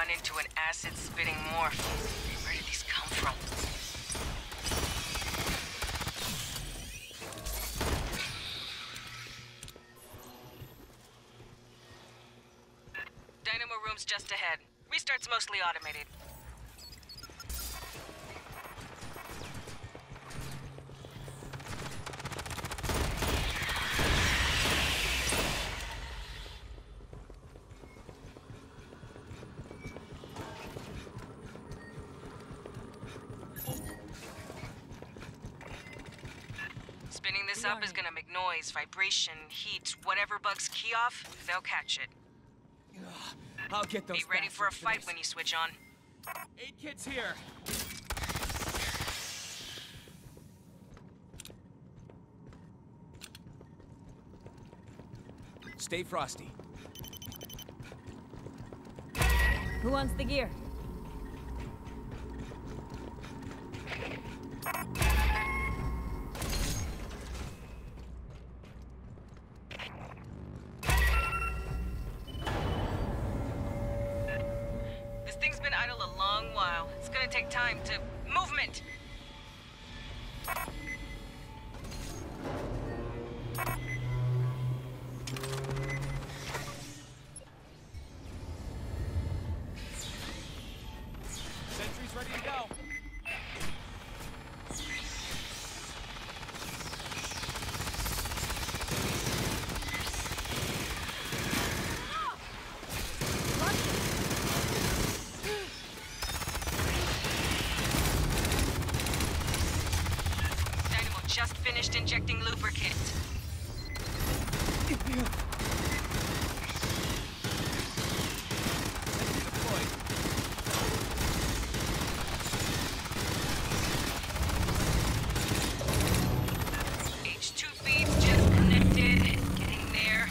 run into an acid-spitting morph. Where did these come from? Dynamo room's just ahead. Restart's mostly automated. Spinning this up is gonna make noise, vibration, heat, whatever bugs key off, they'll catch it. I'll get those. Be ready for a fight when you switch on. Aid kit's here. Stay frosty. Who wants the gear? This thing's been idle a long while. It's gonna take time to... Movement! Sentry's ready to go. Dynamo just finished injecting lubricant. H2 feeds just connected. Getting there.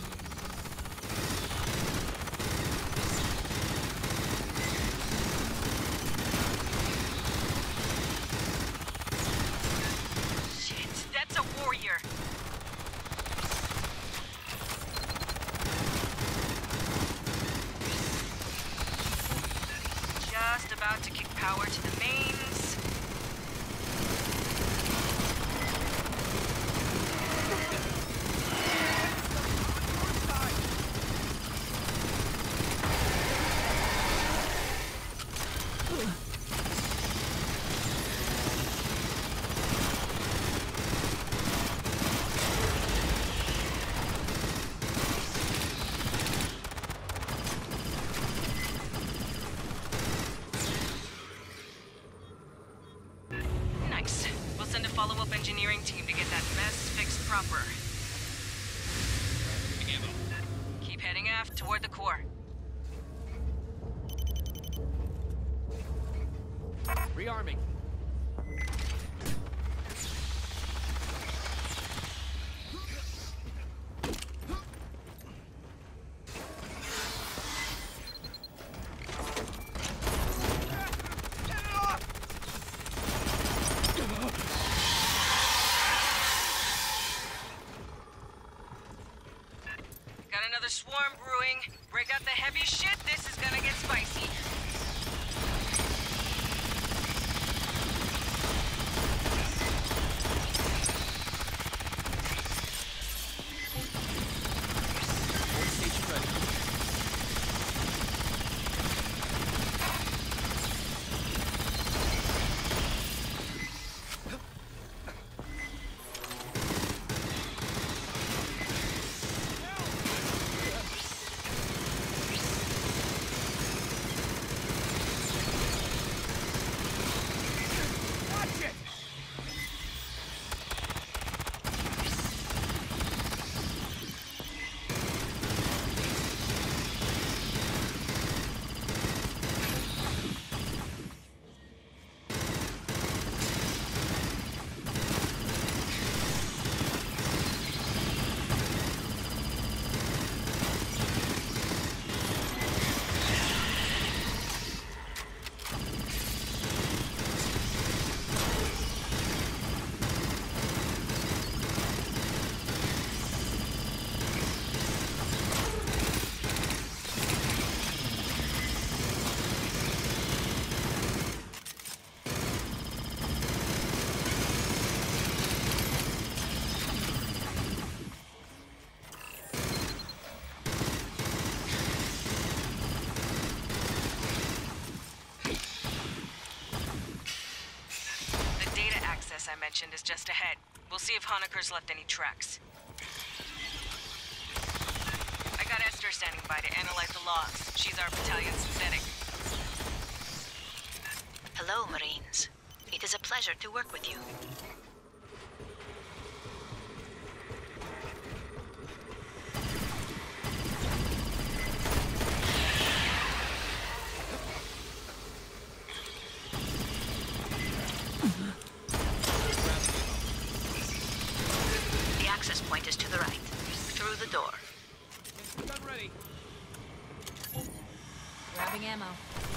Shit, that's a warrior. Just about to kick power to the mains. Nice. We'll send a follow-up engineering team to get that mess fixed proper. Keep heading aft toward the core. Rearming. Got another swarm brewing. Break out the heavy shit, this is gonna get spicy. Port station ready. base I mentioned is just ahead. We'll see if Honecker's left any tracks. I got Esther standing by to analyze the logs. She's our battalion synthetic. Hello, Marines. It is a pleasure to work with you. The access point is to the right, through the door. Gun ready. Grabbing ammo.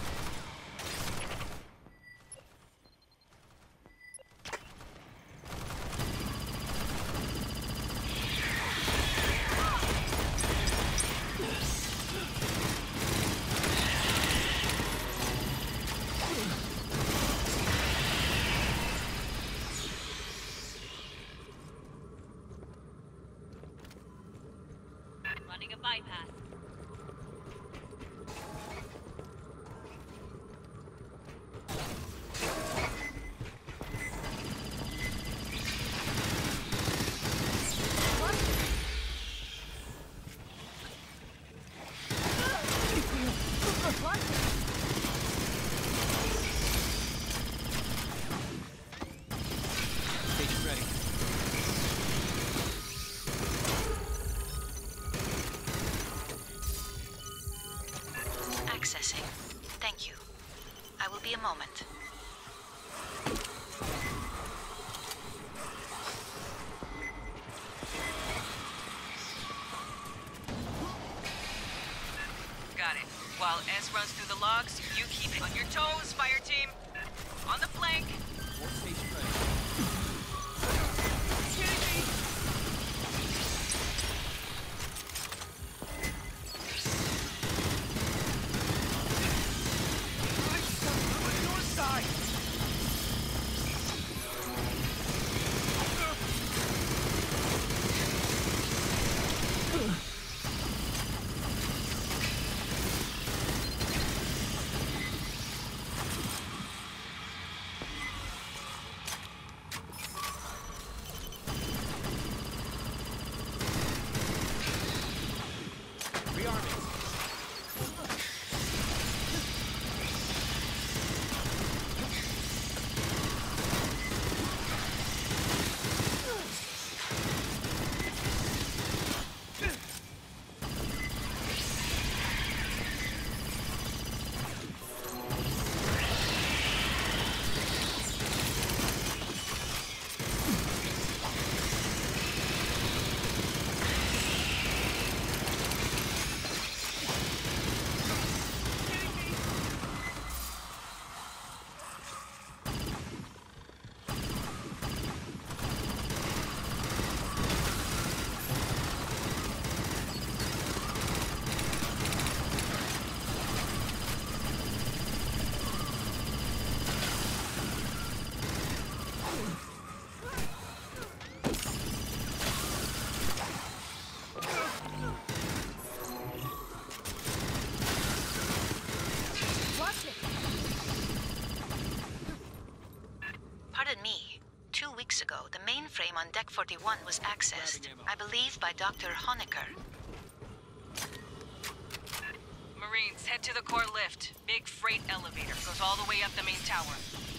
Running a bypass. Station ready. Accessing. Thank you. I will be a moment. Got it. While S runs through the logs, you keep it on your toes, fire team. On the flank. Fourth station ready. Rearming. Pardon me. 2 weeks ago, the mainframe on Deck 41 was accessed, Grabbing ammo. I believe by Dr. Honecker. Marines, head to the core lift. Big freight elevator. Goes all the way up the main tower.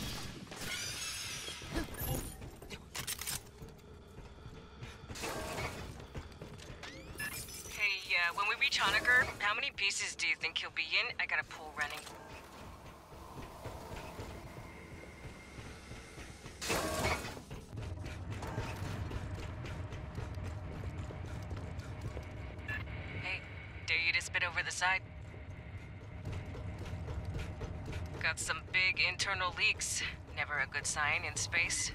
Hey, when we reach Honecker, how many pieces do you think he'll be in? I got a pool running. Hey, dare you to spit over the side? Got some big internal leaks. Never a good sign in space.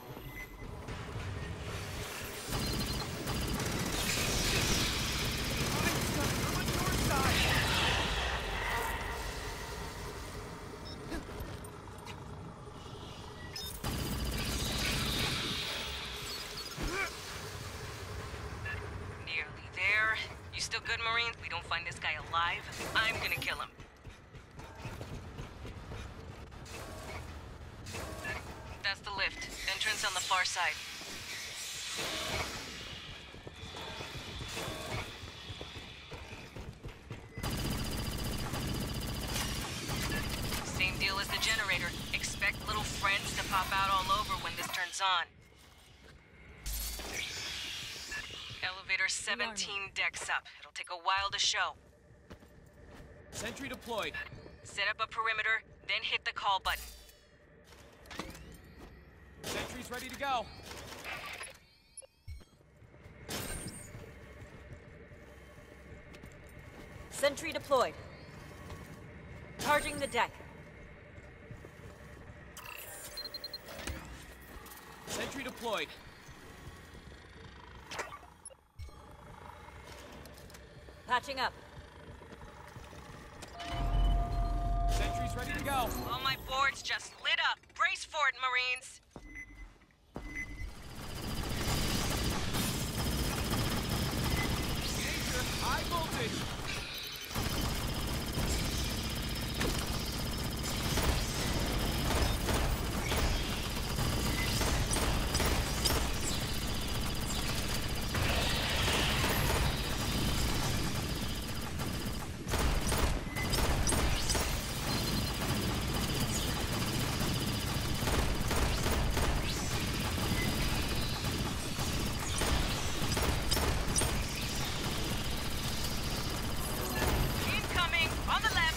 Nearly there. You still good, Marines? We don't find this guy alive, I'm gonna kill him. That's past the lift. Entrance on the far side. Same deal as the generator. Expect little friends to pop out all over when this turns on. Elevator 17 decks up. It'll take a while to show. Sentry deployed. Set up a perimeter, then hit the call button. Sentry's ready to go. Sentry deployed. Charging the deck. Sentry deployed. Patching up. Sentry's ready to go. All my boards just lit up. Brace for it, Marines. Danger, high voltage. Incoming, on the left.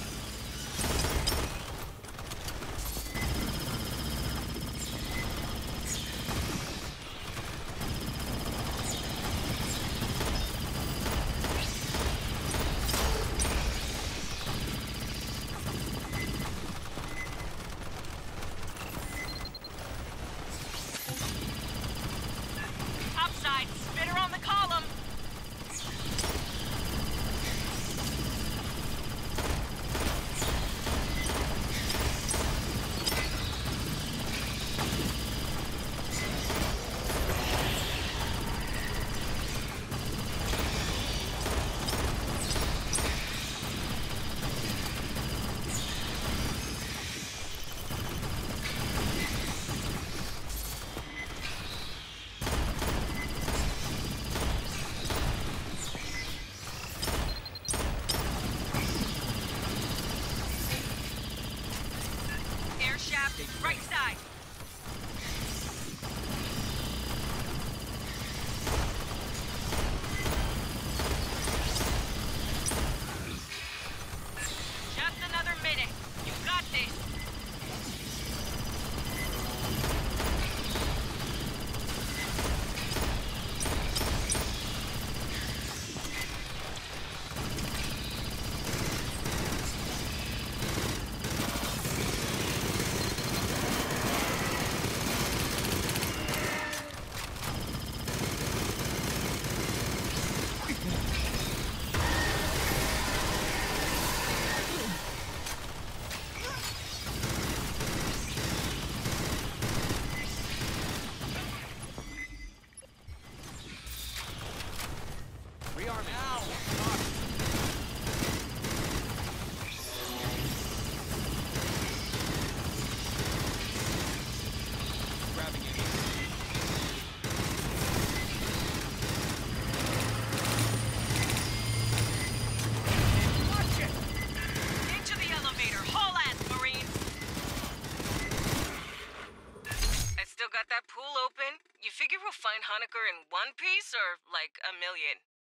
Topside, spitter on the column. Air shaft, right side. Just another minute. You got this. Rearm now. Grabbing it. Watch it. Into the elevator. Haul ass, Marines. I still got that pool open. You figure we'll find Honecker in one piece or like a million?